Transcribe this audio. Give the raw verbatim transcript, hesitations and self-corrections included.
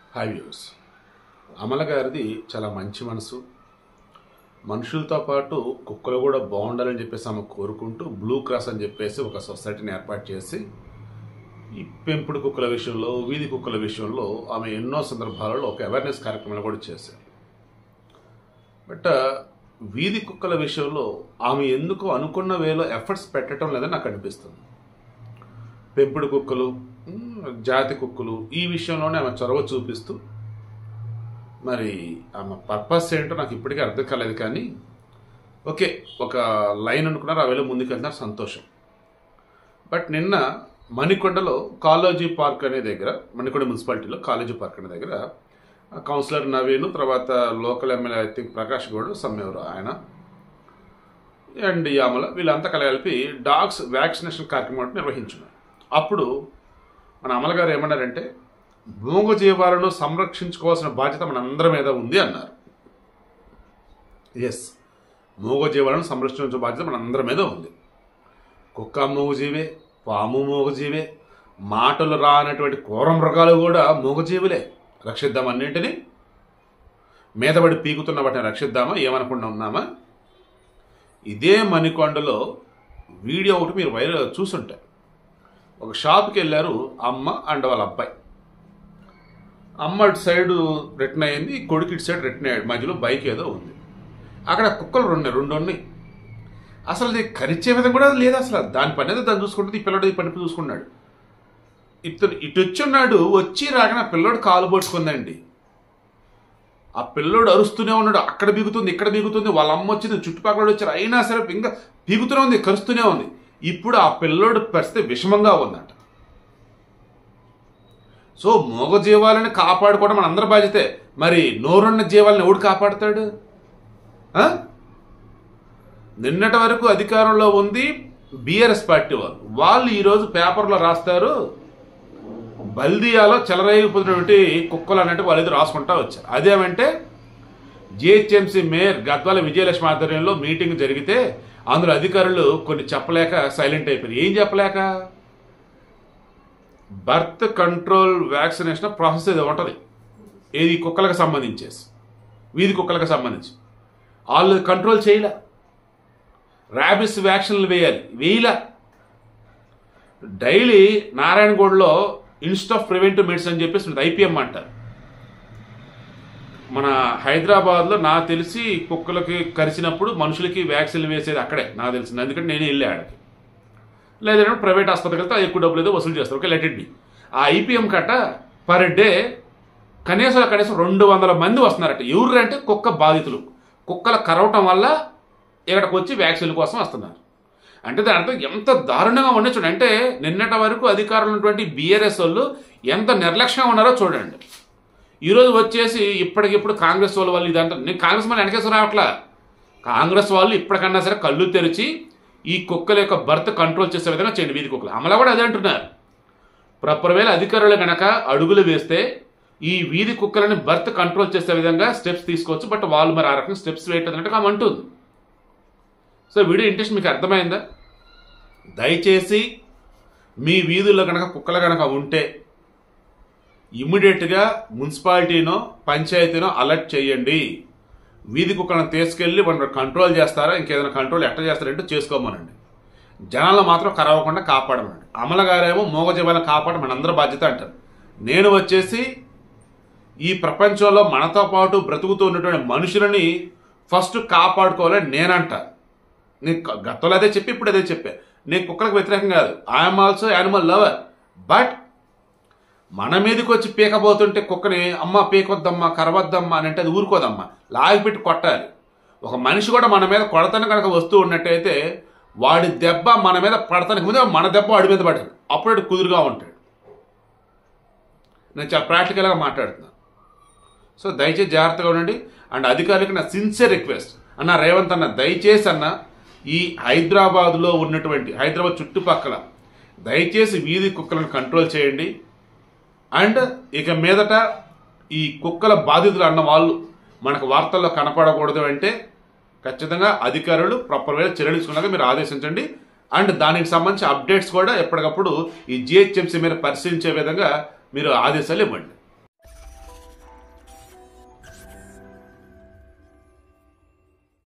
Hi viewers, Amala గారిది చాలా మంచి మనసు. మనుషులతో పాటు కుక్కలు కూడా బాగుండాలని చెప్పేసి ఆమె కోరుకుంటూ బ్లూ క్రాస్ అని చెప్పేసి ఒక సొసైటీని ఏర్పాటు చేసి ఈ పెంపుడు కుక్కల విషయంలో, వీధి కుక్కల విషయంలో ఆమె ఎన్నో సందర్భాలలో ఒక అవేర్నెస్ కార్యక్రమాలు కూడా చేశారు. బట్ వీధి కుక్కల విషయంలో ఆమె ఎందుకు అనుకున్న వేలో ఎఫర్ట్స్ పెట్టడం లేదని నాకు అనిపిస్తుంది. పెంపుడు కుక్కలు, జాతి కుక్కలు ఈ విషయంలోనే ఆమె చొరవ చూపిస్తూ, మరి ఆమె పర్పస్ ఏంటో నాకు ఇప్పటికీ అర్థం కాలేదు. కానీ ఓకే, ఒక లైన్ అనుకున్నారు, ఆ వేళ ముందుకు వెళ్తున్నారు, సంతోషం. బట్ నిన్న మణికొండలో కాలేజీ పార్క్ అనే దగ్గర, మణికొండ మున్సిపాలిటీలో కాలేజీ పార్క్ అనే దగ్గర కౌన్సిలర్ నవీన్, తర్వాత local MLA I think Prakash Goud సమ్మెవరు ఆయన అండ్ యామల వీళ్ళంతా కలిపి డాగ్స్ వ్యాక్సినేషన్ కార్యక్రమం నిర్వహించున్నారు. అప్పుడు మన అమల గారు ఏమన్నారంటే, మూగజీవాలను సంరక్షించుకోవాల్సిన బాధ్యత మన అందరి మీద ఉంది అన్నారు. ఎస్, మూగజీవాలను సంరక్షించే బాధ్యత మన అందరి మీద ఉంది. కుక్క మూగజీవే, పాము మూగజీవే, మాటలు రానటువంటి క్రూర మృగాలు కూడా మూగజీవులే. రక్షిద్దాం, అన్నింటినీ మీదపడి పీకుతున్న వాటిని రక్షిద్దామా, ఏమనుకుండా ఉన్నామా? ఇదే మణికొండలో వీడియో ఒకటి మీరు వైరల్ చూసుంటారు. ఒక షాప్కి వెళ్ళారు అమ్మ అండ్ వాళ్ళ అబ్బాయి. అమ్మ ఇటు సైడ్ రిటర్న్ అయింది, కొడుకు ఇటు సైడ్ రిటర్న్ అయ్యాడు. మధ్యలో బైక్ ఏదో ఉంది. అక్కడ కుక్కలు రెండు రెండు ఉన్నాయి. అసలు అది కరిచే విధంగా కూడా లేదు. అసలు దాని పని అయితే దాన్ని చూసుకుంటుంది, ఈ పిల్లడు ఈ పని చూసుకున్నాడు. ఇతను ఇటు వచ్చి ఉన్నాడు, వచ్చి రాగానే ఆ పిల్లోడు కాలు పట్టుకుందండి. ఆ పిల్లోడు అరుస్తూనే ఉన్నాడు, అక్కడ బిగుతుంది, ఇక్కడ బిగుతుంది. వాళ్ళ అమ్మ వచ్చింది, చుట్టుపక్కల వచ్చారు, అయినా సరే ఇంకా బిగుతూనే ఉంది, కరుస్తూనే ఉంది. ఇప్పుడు ఆ పిల్లోడు పరిస్థితి విషమంగా ఉందంట. సో మూగ జీవాలని కాపాడుకోవడం మన అందరి బాధ్యతే. మరి నోరున్న జీవాలను ఎవడు కాపాడుతాడు? నిన్నటి వరకు అధికారంలో ఉంది బీఆర్ఎస్ పార్టీ వాళ్ళు. వాళ్ళు ఈరోజు పేపర్లో రాస్తారు, బల్దియాలో చెలరేగిపోతున్నటువంటి కుక్కలు అన్నట్టు వాళ్ళు ఏదో రాసుకుంటా వచ్చారు. అదేమంటే జిహెచ్ఎంసీ మేయర్ గద్వాల విజయలక్ష్మి ఆధ్వర్యంలో మీటింగ్ జరిగితే అందులో అధికారులు కొన్ని చెప్పలేక సైలెంట్ అయిపోయారు. ఏం చెప్పలేక? బర్త్ కంట్రోల్ వ్యాక్సినేషన్ ప్రాసెస్ ఏదో ఉంటుంది, ఏది కుక్కలకు సంబంధించేసి, వీధి కుక్కలకు సంబంధించి వాళ్ళు కంట్రోల్ చేయలే. ర్యాబిస్ వ్యాక్సిన్లు వేయాలి, వేయలే. డైలీ నారాయణగూడలో ఇన్స్టిట్యూట్ ఆఫ్ ప్రివెంటివ్ మెడిసిన్ అని చెప్పేసి ఐపీఎం అంటారు. మన హైదరాబాద్లో నాకు తెలిసి కుక్కలకి కరిచినప్పుడు మనుషులకి వ్యాక్సిన్లు వేసేది అక్కడే నాకు తెలిసింది. ఎందుకంటే నేను వెళ్ళే ఆడకి. లేదంటే ప్రైవేట్ ఆసుపత్రికి వెళ్తే ఎక్కువ డబ్బులు ఏదో వసూలు చేస్తారు. Okay, let it be. ఆ ఐపీఎం కట్ట పర్ డే కనీసం కనీసం రెండు వందల మంది వస్తున్నారట. ఎవరు అంటే కుక్క బాధితులు. కుక్కలు కరవటం వల్ల ఇక్కడికి వచ్చి వ్యాక్సిన్ల కోసం వస్తున్నారు. అంటే దాని అర్థం ఎంత దారుణంగా ఉండే చూడండి. అంటే నిన్నటి వరకు అధికారులు ఉన్నటువంటి బీఆర్ఎస్ వాళ్ళు ఎంత నిర్లక్ష్యంగా ఉన్నారో చూడండి. ఈరోజు వచ్చేసి ఇప్పటికిప్పుడు కాంగ్రెస్ వాళ్ళ వాళ్ళు ఇదంతా, నేను కాంగ్రెస్ మళ్ళీ వెనకేసి రావట్లా. కాంగ్రెస్ వాళ్ళు ఇప్పటికన్నా సరే కళ్ళు తెరిచి ఈ కుక్కల యొక్క బర్త్ కంట్రోల్ చేసే విధంగా చేయండి. వీధి కుక్కలు అమలు కూడా అదే అంటున్నారు. ఒకవేళ అధికారులు కనుక అడుగులు వేస్తే ఈ వీధి కుక్కలని బర్త్ కంట్రోల్ చేసే విధంగా స్టెప్స్ తీసుకోవచ్చు. బట్ వాళ్ళు మరి ఆ రకంగా స్టెప్స్ వేయటం ఆమె అంటుంది. సో వీడియో ఇంట్రెస్ట్ మీకు అర్థమైందా? దయచేసి మీ వీధుల్లో కనుక కుక్కలు కనుక ఉంటే ఇమ్మీడియట్గా మున్సిపాలిటీనో పంచాయతీనో అలర్ట్ చేయండి. వీధి కుక్కలను తీసుకెళ్ళి వాళ్ళు కంట్రోల్ చేస్తారా, ఇంకేదైనా కంట్రోల్ ఎట్లా చేస్తారంటే చేసుకోమనండి. జనాలను మాత్రం కరవకుండా కాపాడమనండి. అమల గారేమో మూగజీవాలను కాపాడడం మనందరి బాధ్యత అంటారు. నేను వచ్చేసి ఈ ప్రపంచంలో మనతో పాటు బ్రతుకుతూ ఉన్నటువంటి మనుషులని ఫస్ట్ కాపాడుకోవాలని నేనంటా. నేను గతంలో అదే చెప్పి ఇప్పుడు అదే చెప్పా. నేను కుక్కలకు వ్యతిరేకం కాదు, I'm also animal lover. But మన మీదకి వచ్చి పీకబోతుంటే కుక్కని అమ్మ పీకొద్దమ్మా, కరవద్దమ్మా అని అంటే అది ఊరుకోదమ్మా, లాగిపెట్టి కొట్టాలి. ఒక మనిషి కూడా మన మీద కొడతాను కనుక వస్తూ ఉన్నట్టయితే వాడి దెబ్బ మన మీద పడతానికి ముందే మన దెబ్బ వాడి మీద పడాలి. అప్పుడు కుదురుగా ఉంటాడు. నేను చాలా ప్రాక్టికల్గా మాట్లాడుతున్నాను. సో దయచేసి జాగ్రత్తగా ఉండండి. అండ్ అధికారులకి నా సిన్సియర్ రిక్వెస్ట్ అన్న, రేవంత్ అన్న, దయచేసి అన్న ఈ హైదరాబాద్లో ఉన్నటువంటి హైదరాబాద్ చుట్టుపక్కల దయచేసి వీధి కుక్కలను కంట్రోల్ చేయండి. అండ్ ఇక మీదట ఈ కుక్కల బాధితులు అన్న వాళ్ళు మనకు వార్తల్లో కనపడకూడదు అంటే ఖచ్చితంగా అధికారులు ప్రాపర్ వేలో చర్యలు తీసుకున్నాక మీరు ఆదేశించండి. అండ్ దానికి సంబంధించి అప్డేట్స్ కూడా ఎప్పటికప్పుడు ఈ జిహెచ్ఎంసీ మీద పరిశీలించే విధంగా మీరు ఆదేశాలు ఇవ్వండి.